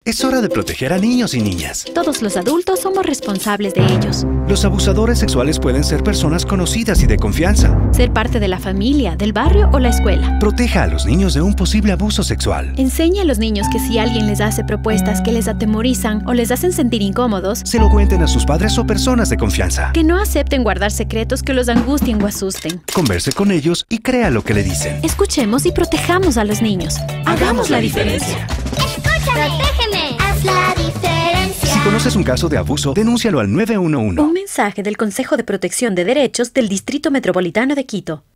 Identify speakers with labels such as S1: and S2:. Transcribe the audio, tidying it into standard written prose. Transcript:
S1: Es hora de proteger a niños y niñas.
S2: Todos los adultos somos responsables de ellos.
S1: Los abusadores sexuales pueden ser personas conocidas y de confianza.
S2: Ser parte de la familia, del barrio o la escuela.
S1: Proteja a los niños de un posible abuso sexual.
S2: Enseñe a los niños que si alguien les hace propuestas que les atemorizan o les hacen sentir incómodos,
S1: se lo cuenten a sus padres o personas de confianza.
S2: Que no acepten guardar secretos que los angustien o asusten.
S1: Converse con ellos y crea lo que le dicen.
S2: Escuchemos y protejamos a los niños. Hagamos la diferencia.
S3: ¡Protégeme! ¡Haz la diferencia!
S1: Si conoces un caso de abuso, denúncialo al 911.
S2: Un mensaje del Consejo de Protección de Derechos del Distrito Metropolitano de Quito.